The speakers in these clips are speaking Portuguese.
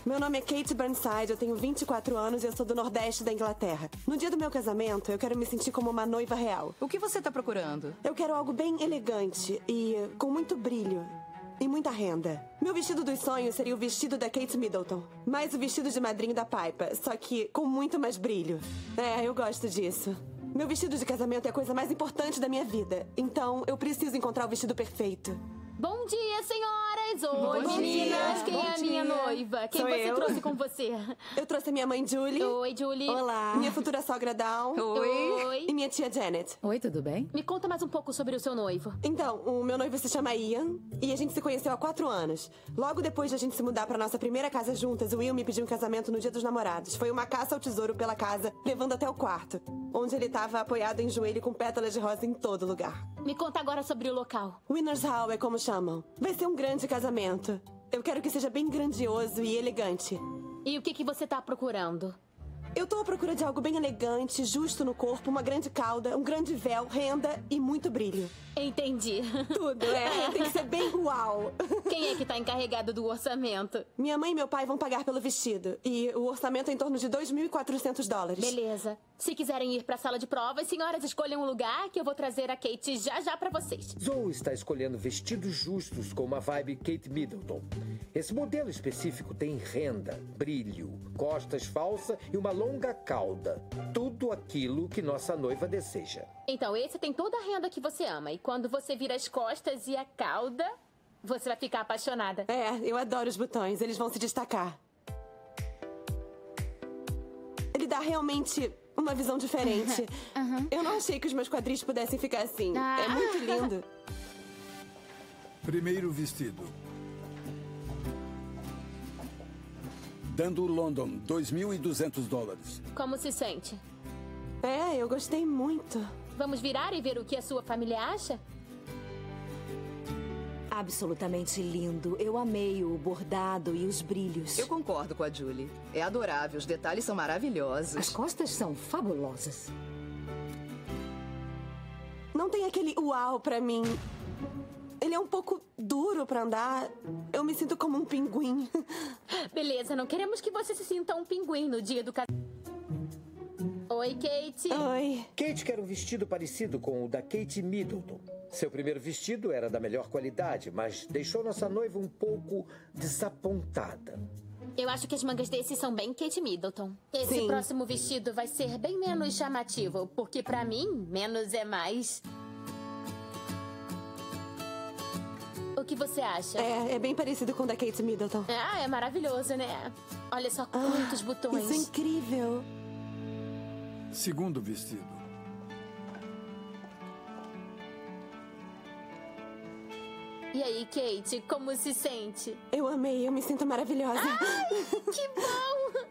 Meu nome é Kate Burnside, eu tenho 24 anos e eu sou do Nordeste da Inglaterra. No dia do meu casamento, eu quero me sentir como uma noiva real. O que você tá procurando? Eu quero algo bem elegante e com muito brilho. E muita renda. Meu vestido dos sonhos seria o vestido da Kate Middleton. Mais o vestido de madrinha da Piper, só que com muito mais brilho. É, eu gosto disso. Meu vestido de casamento é a coisa mais importante da minha vida. Então, eu preciso encontrar o vestido perfeito. Bom dia, senhoras! Oi, Bom meninas! dia. Quem é a minha noiva? Quem Sou você eu. trouxe com você? Eu trouxe a minha mãe Julie. Oi, Julie. Olá. Minha futura sogra Dawn. Oi. E minha tia Janet. Oi, tudo bem? Me conta mais um pouco sobre o seu noivo. Então, o meu noivo se chama Ian e a gente se conheceu há 4 anos. Logo depois de a gente se mudar pra nossa primeira casa juntas, o Will me pediu um casamento no Dia dos Namorados. Foi uma caça ao tesouro pela casa, levando até o quarto, onde ele estava apoiado em joelho com pétalas de rosa em todo lugar. Me conta agora sobre o local. Winners Hall é como chamam. Vai ser um grande casamento. Eu quero que seja bem grandioso e elegante. E o que você tá procurando? Eu tô à procura de algo bem elegante, justo no corpo, uma grande cauda, um grande véu, renda e muito brilho. Entendi. Tudo, tem que ser bem uau. Quem é que tá encarregado do orçamento? Minha mãe e meu pai vão pagar pelo vestido. E o orçamento é em torno de $2.400. Beleza. Se quiserem ir pra sala de provas, senhoras, escolham um lugar que eu vou trazer a Kate já pra vocês. Zoe está escolhendo vestidos justos com uma vibe Kate Middleton. Esse modelo específico tem renda, brilho, costas falsas e uma longa cauda. Tudo aquilo que nossa noiva deseja. Então, esse tem toda a renda que você ama. E quando você vira as costas e a cauda, você vai ficar apaixonada. É, eu adoro os botões. Eles vão se destacar. Ele dá realmente uma visão diferente. Eu não achei que os meus quadris pudessem ficar assim. É muito lindo. Primeiro vestido. Dando London, $2.200. Como se sente? É, eu gostei muito. Vamos virar e ver o que a sua família acha? Absolutamente lindo. Eu amei o bordado e os brilhos. Eu concordo com a Julie. É adorável, os detalhes são maravilhosos. As costas são fabulosas. Não tem aquele uau pra mim. Ele é um pouco duro pra andar. Eu me sinto como um pinguim. Beleza, não queremos que você se sinta um pinguim no dia do casamento. Oi, Kate. Oi. Kate quer um vestido parecido com o da Kate Middleton. Seu primeiro vestido era da melhor qualidade, mas deixou nossa noiva um pouco desapontada. Eu acho que as mangas desses são bem Kate Middleton. Esse Sim. próximo vestido vai ser bem menos chamativo, porque pra mim, menos é mais. O que você acha? É bem parecido com o da Kate Middleton. Ah, é maravilhoso, né? Olha só quantos botões. Isso é incrível. Segundo vestido. E aí, Kate, como se sente? Eu amei, eu me sinto maravilhosa. Que bom!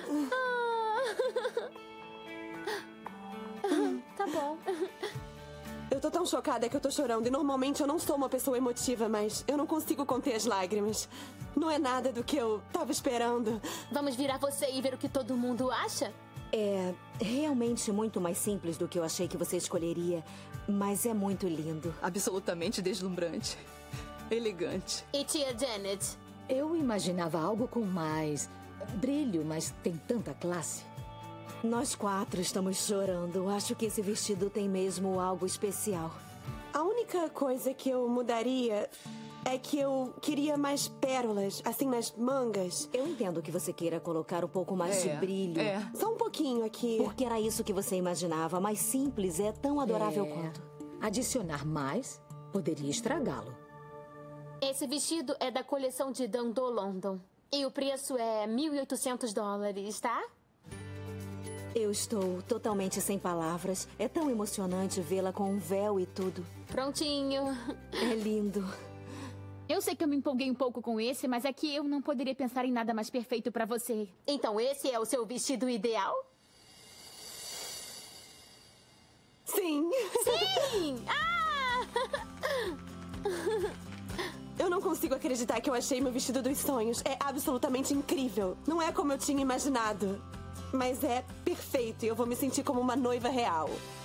Tá bom. Eu tô tão chocada que eu tô chorando. E normalmente eu não sou uma pessoa emotiva, mas eu não consigo conter as lágrimas. Não é nada do que eu tava esperando. Vamos virar você e ver o que todo mundo acha? É realmente muito mais simples do que eu achei que você escolheria, mas é muito lindo. Absolutamente deslumbrante. Elegante. E tia Janet? Eu imaginava algo com mais brilho, mas tem tanta classe. Nós 4 estamos chorando. Acho que esse vestido tem mesmo algo especial. A única coisa que eu mudaria é que eu queria mais pérolas, assim, nas mangas. Eu entendo que você queira colocar um pouco mais de brilho. Só um pouquinho aqui. Porque era isso que você imaginava. Mas simples é tão adorável quanto. Adicionar mais poderia estragá-lo. Esse vestido é da coleção de Dundee London. E o preço é $1.800, tá? Eu estou totalmente sem palavras. É tão emocionante vê-la com um véu e tudo. Prontinho. É lindo. Eu sei que eu me empolguei um pouco com esse, mas é que eu não poderia pensar em nada mais perfeito pra você. Então esse é o seu vestido ideal? Sim. Sim! Eu não consigo acreditar que eu achei meu vestido dos sonhos. É absolutamente incrível. Não é como eu tinha imaginado. Mas é perfeito e eu vou me sentir como uma noiva real.